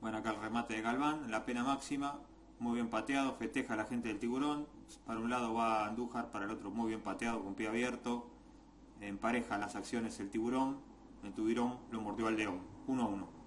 Bueno, acá el remate de Galván, la pena máxima, muy bien pateado, festeja a la gente del Tiburón. Para un lado va Andújar, para el otro muy bien pateado, con pie abierto. Empareja las acciones el Tiburón. El Tiburón lo mordió al León, 1-1.